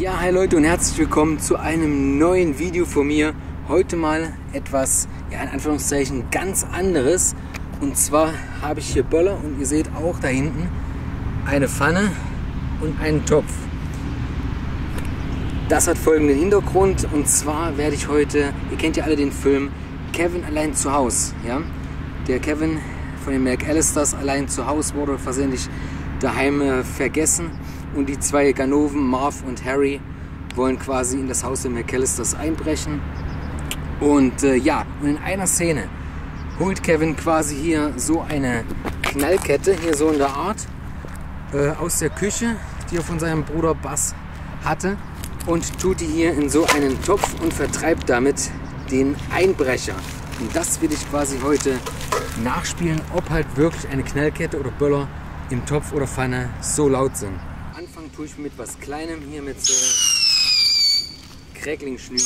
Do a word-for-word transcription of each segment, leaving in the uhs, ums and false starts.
Ja, hi Leute und herzlich willkommen zu einem neuen Video von mir. Heute mal etwas, ja in Anführungszeichen, ganz anderes. Und zwar habe ich hier Böller und ihr seht auch da hinten eine Pfanne und einen Topf. Das hat folgenden Hintergrund und zwar werde ich heute, ihr kennt ja alle den Film Kevin allein zu Haus. Ja? Der Kevin von den McAllisters allein zu Haus wurde versehentlich daheim äh, vergessen. Und die zwei Ganoven, Marv und Harry, wollen quasi in das Haus der McAllisters einbrechen. Und äh, ja, und in einer Szene holt Kevin quasi hier so eine Knallkette, hier so in der Art, äh, aus der Küche, die er von seinem Bruder Buzz hatte, und tut die hier in so einen Topf und vertreibt damit den Einbrecher. Und das will ich quasi heute nachspielen, ob halt wirklich eine Knallkette oder Böller im Topf oder Pfanne so laut sind. Anfangen tue ich mit was Kleinem, hier mit so Crackling-Schnüren.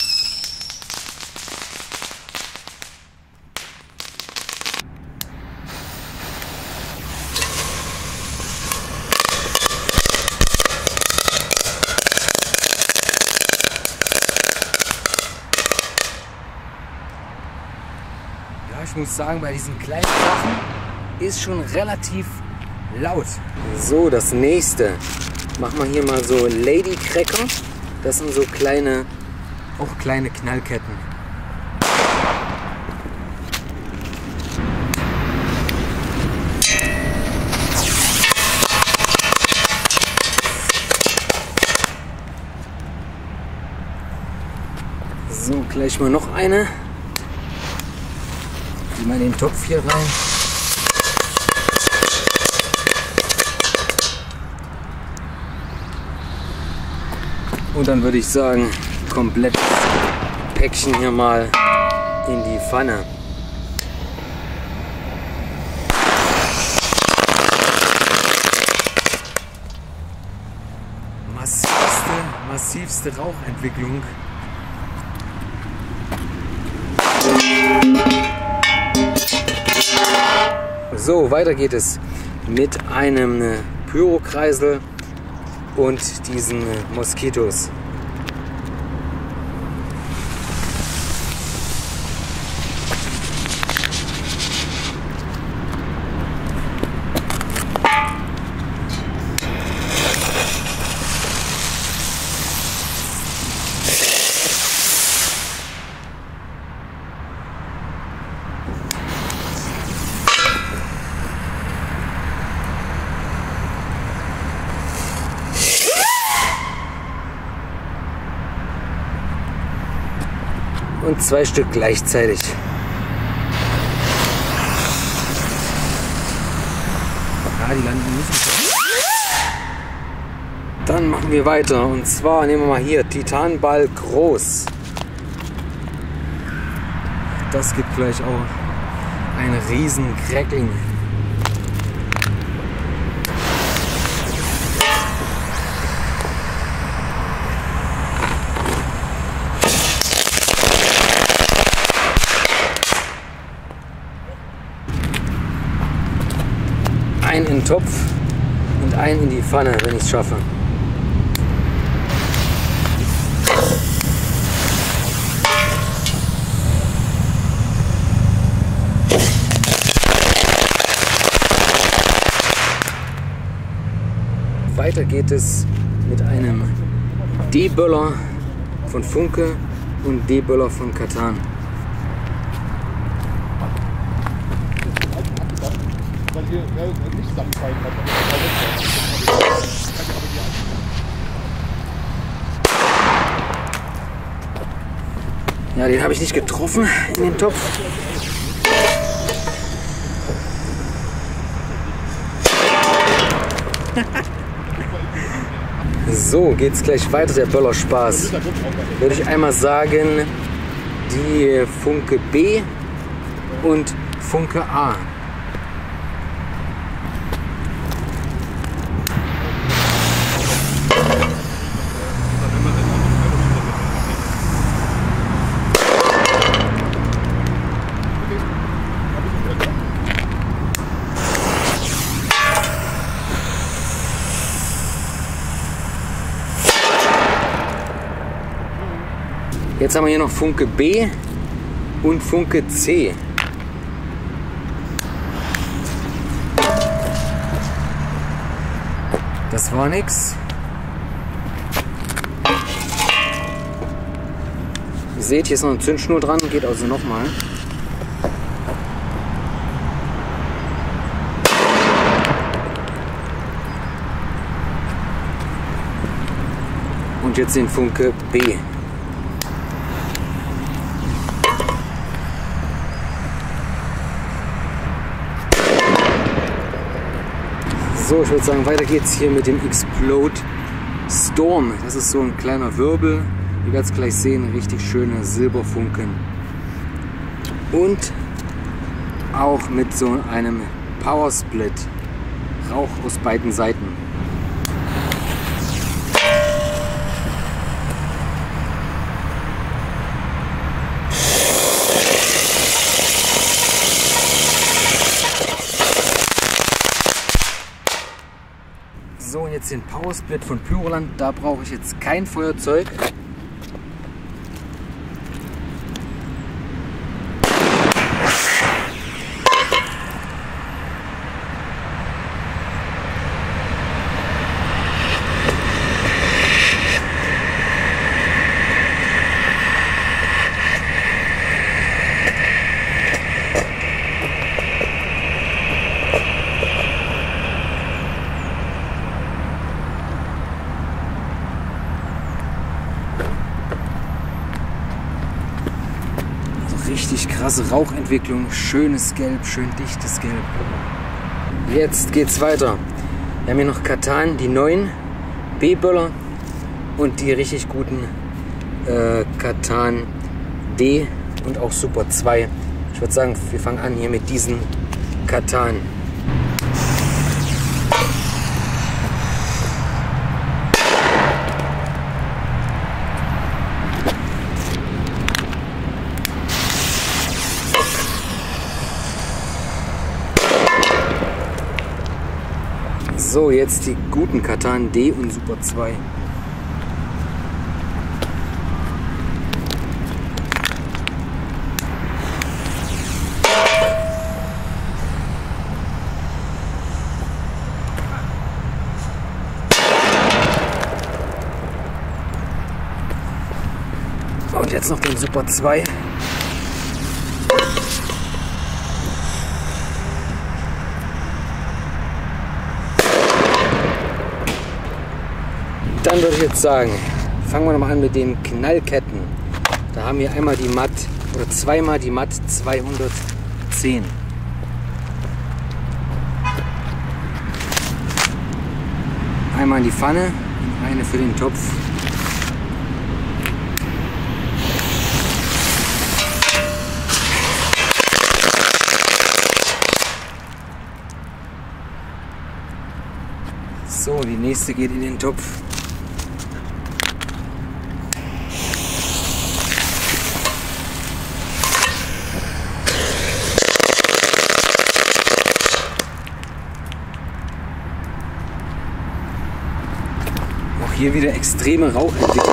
Ja, ich muss sagen, bei diesen kleinen Sachen ist schon relativ laut. So, das nächste. Machen wir hier mal so Lady Cracker. Das sind so kleine, auch kleine Knallketten. So, gleich mal noch eine. Die mal in den Topf hier rein. Und dann würde ich sagen, komplett Päckchen hier mal in die Pfanne. Massivste, massivste Rauchentwicklung. So, weiter geht es mit einem Pyrokreisel und diesen Moskitos. Und zwei Stück gleichzeitig. Ja, die landen nicht. Dann machen wir weiter. Und zwar nehmen wir mal hier Titanball groß. Das gibt gleich auch einen riesen Crackling. Ein in den Topf und ein in die Pfanne, wenn ich es schaffe. Weiter geht es mit einem D-Böller von Funke und D-Böller von Katan. Ja, den habe ich nicht getroffen in den Topf. So, geht's gleich weiter, der Böllerspaß. Würde ich einmal sagen, die Funke B und Funke A. Jetzt haben wir hier noch Funke B und Funke C. Das war nix. Ihr seht, hier ist noch eine Zündschnur dran, geht also nochmal. Und jetzt den Funke B. So, ich würde sagen, weiter geht's hier mit dem Explode Storm. Das ist so ein kleiner Wirbel. Ihr werdet es gleich sehen, richtig schöne Silberfunken. Und auch mit so einem Power Split. Rauch aus beiden Seiten. So, und jetzt den Power Split von Pyroland. Da brauche ich jetzt kein Feuerzeug. Richtig krasse Rauchentwicklung, schönes Gelb, schön dichtes Gelb. Jetzt geht's weiter. Wir haben hier noch Katan, die neuen B-Böller und die richtig guten äh, Katan D und auch Super zwei. Ich würde sagen, wir fangen an hier mit diesen Katan. So, jetzt die guten Katan D und Super zwei. Und jetzt noch den Super zwei. Dann würde ich jetzt sagen, fangen wir nochmal an mit den Knallketten. Da haben wir einmal die Matt oder zweimal die Matt zweihundertzehn. Einmal in die Pfanne, eine für den Topf. So, die nächste geht in den Topf. Auch hier wieder extreme Rauchentwicklung.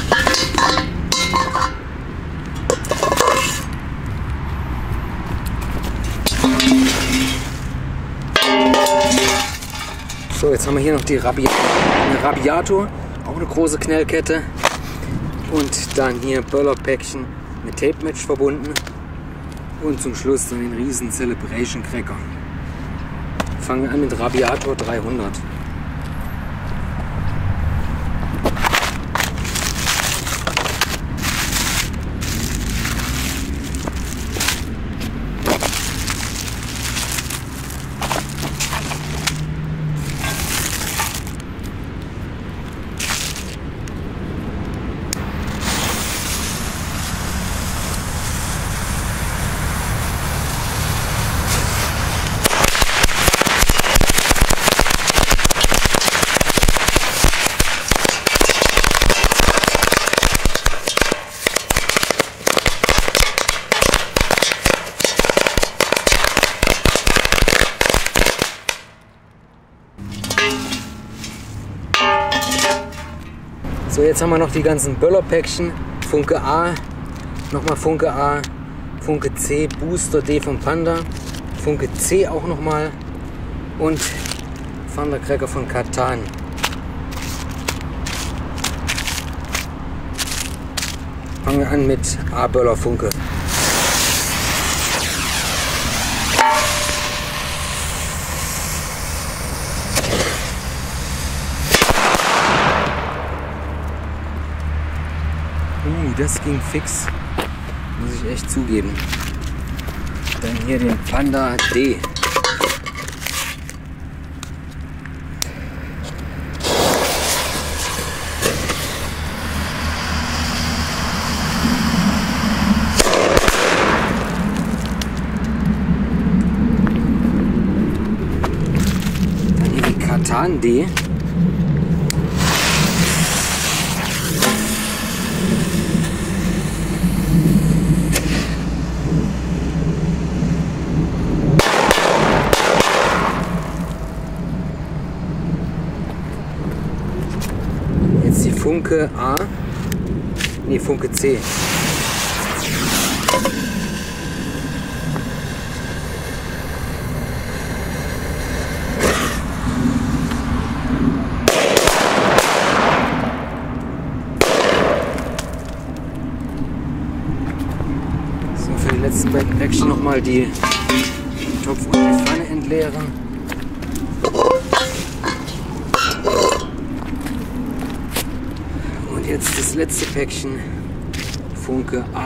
So, jetzt haben wir hier noch die Rabi eine Rabiator, auch eine große Knellkette. Und dann hier Böllerpäckchen mit Tape Match verbunden. Und zum Schluss dann den riesen Celebration Cracker. Fangen wir an mit Rabiator dreihundert. So, jetzt haben wir noch die ganzen Böllerpäckchen Funke A, nochmal Funke A, Funke C, Booster D vom Panda, Funke C auch nochmal und Thundercracker von Katan. Fangen wir an mit A-Böller Funke. Uh, das ging fix, muss ich echt zugeben. Dann hier den Panda D. Dann hier die Katan D. Die Funke A, nee, Funke C. So, für die letzten beiden Päckchen nochmal die Topf und die Pfanne entleeren. Jetzt das letzte Päckchen, Funke A.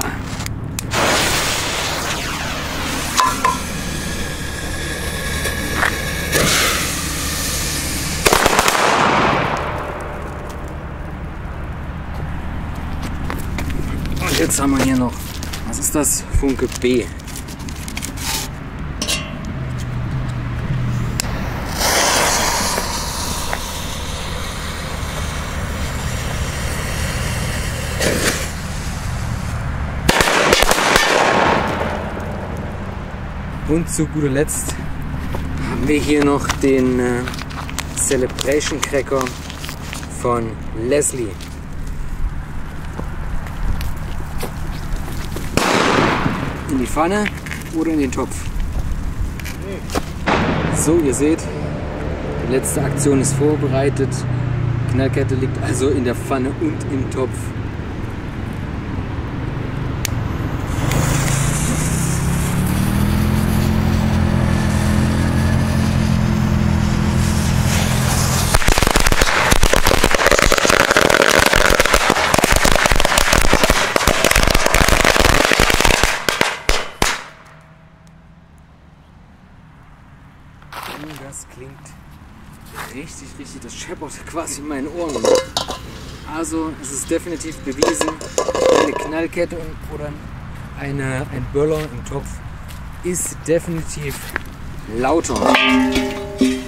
Und jetzt haben wir hier noch, was ist das? Funke B. Und zu guter Letzt haben wir hier noch den äh, Celebration Cracker von Leslie. In die Pfanne oder in den Topf. So, ihr seht, die letzte Aktion ist vorbereitet. Knallkette liegt also in der Pfanne und im Topf. Das klingt richtig, richtig, das scheppert quasi in meinen Ohren. Also es ist definitiv bewiesen, eine Knallkette oder eine, ein Böller im Topf ist definitiv lauter.